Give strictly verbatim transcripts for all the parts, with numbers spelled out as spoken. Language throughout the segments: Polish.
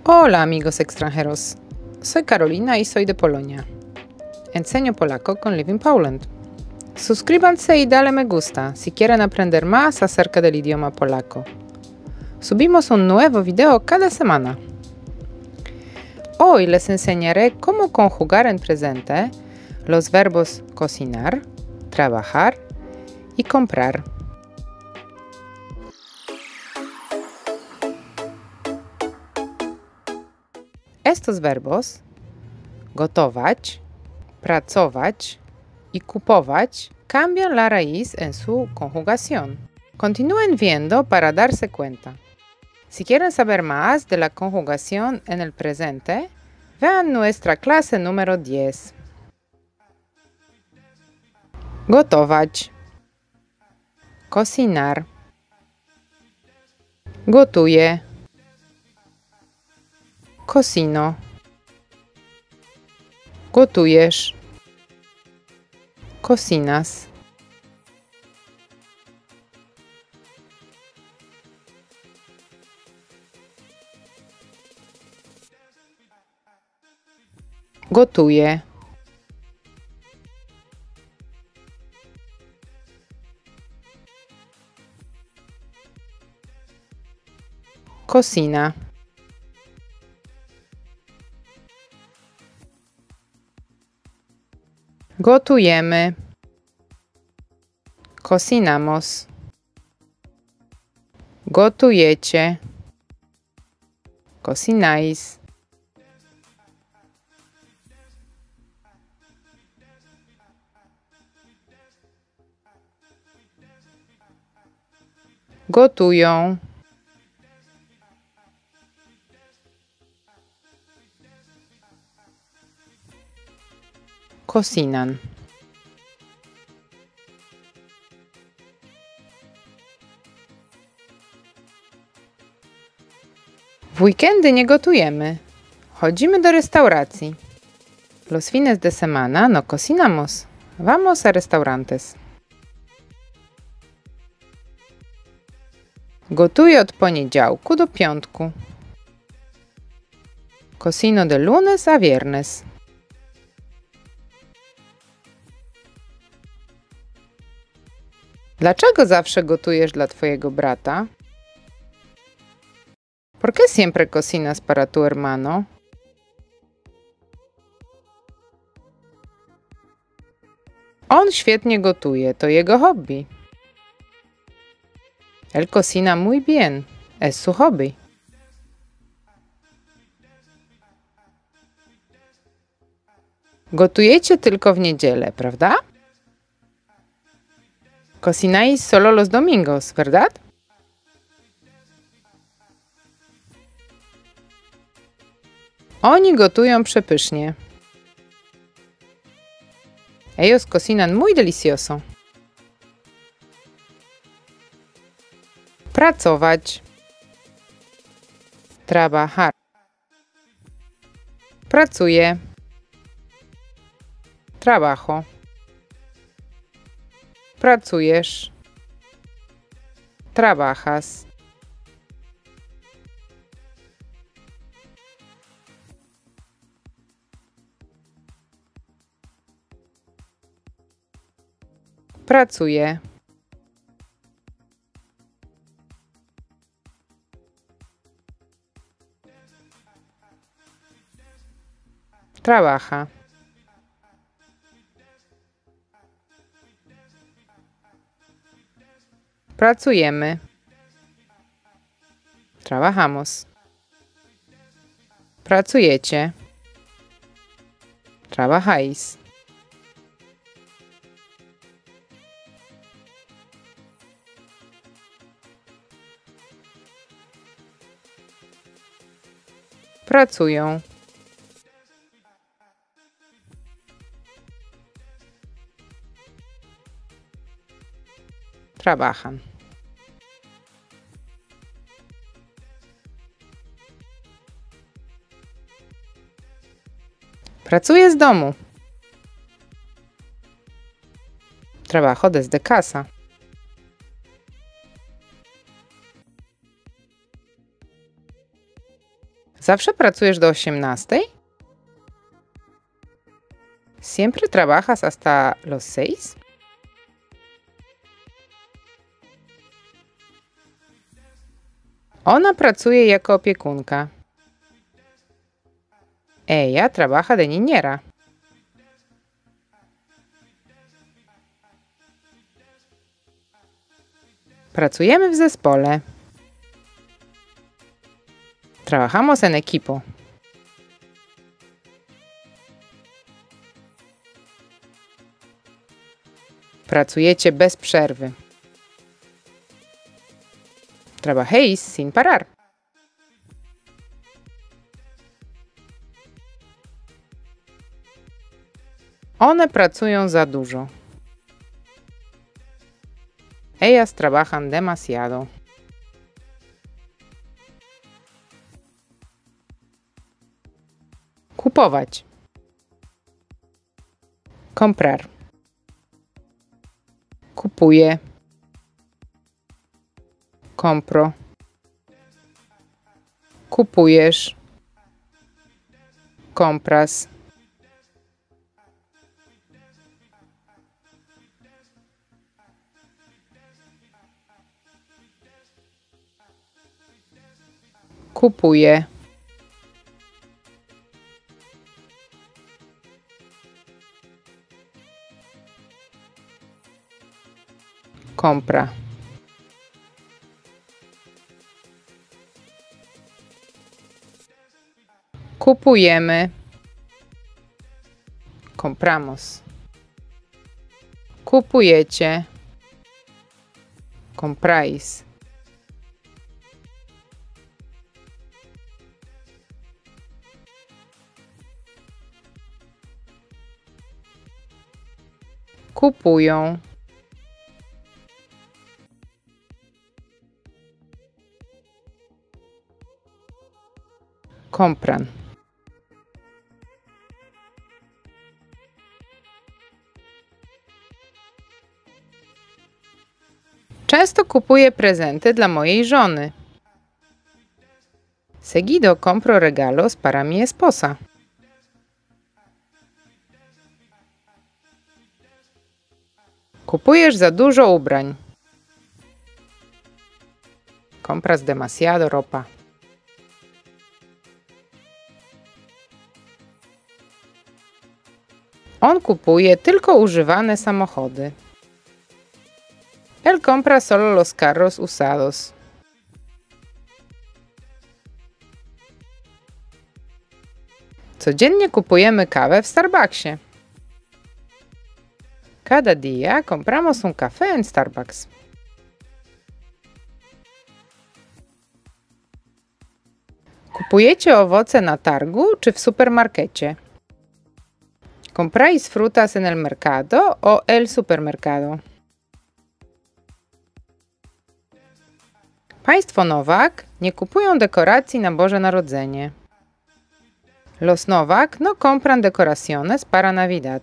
Hola amigos extranjeros, soy Carolina y soy de Polonia. Enseño polaco con Live in Poland. Suscríbanse y dale me gusta si quieren aprender más acerca del idioma polaco. Subimos un nuevo video cada semana. Hoy les enseñaré cómo conjugar en presente los verbos cocinar, trabajar y comprar. Estos verbos, gotować, pracować y kupować, cambian la raíz en su conjugación. Continúen viendo para darse cuenta. Si quieren saber más de la conjugación en el presente, vean nuestra clase número diez. Gotować, cocinar, gotuję, cocino, gotujesz, cocinas. Gotuję. Cocina. Gotujemy. Cocinamos. Gotujecie. Cocináis. Gotują. Cocinan. W weekendy nie gotujemy. Chodzimy do restauracji. Los fines de semana no cocinamos. Vamos a restaurantes. Gotuję od poniedziałku do piątku. Cocino de lunes a viernes. Dlaczego zawsze gotujesz dla twojego brata? ¿Por qué siempre cocinas para tu hermano? On świetnie gotuje, to jego hobby. Él cocina muy bien, es su hobby. Gotujecie tylko w niedzielę, prawda? Cocináis solo los domingos, ¿verdad? Oni gotują przepysznie. Ellos cocinan muy delicioso. Pracować. Trabajar. Pracuję. Trabajo. Pracujesz. Trabajas. Pracuję. Trabaja. Pracujemy. Trabajamos. Pracujecie. Trabajáis. Pracują. Trabajan. Pracuję z domu. Trabajo desde casa. Zawsze pracujesz do osiemnastej? ¿Siempre trabajas hasta los seis? Ona pracuje jako opiekunka. Ella trabaja de niñera. Pracujemy w zespole. Trabajamos en equipo. Pracujecie bez przerwy. Trabajéis sin parar. One pracują za dużo. Ellas trabajan demasiado. Kupować. Comprar. Kupuję. Compro. Kupujesz. Compras. Kupuję. Compra. Kupujemy. Compramos. Kupujecie. Compráis. Kupują. Compran. Często kupuję prezenty dla mojej żony. Seguido compro regalos para mi esposa. Kupujesz za dużo ubrań. Compras demasiado ropa. On kupuje tylko używane samochody. Él compra solo los carros usados. Codziennie kupujemy kawę w Starbucksie. Cada día compramos un café en Starbucks. Kupujecie owoce na targu czy w supermarkecie? ¿Compráis frutas en el mercado o el supermercado? Państwo Nowak nie kupują dekoracji na Boże Narodzenie. Los Novak no compran decoraciones para Navidad.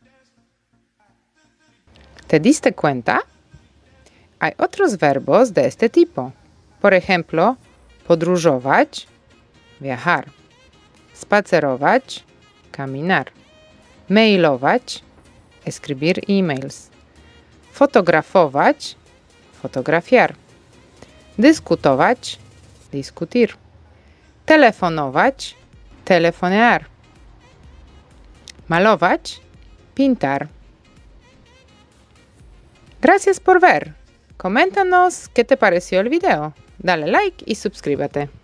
¿Te diste cuenta? Hay otros verbos de este tipo. Por ejemplo, podróżować, viajar, spacerować, caminar, mailować, escribir emails, fotografować, fotografiar, dyskutować, discutir, telefonować, telefonear, malować, pintar. Gracias por ver. Coméntanos qué te pareció el video. Dale like y suscríbete.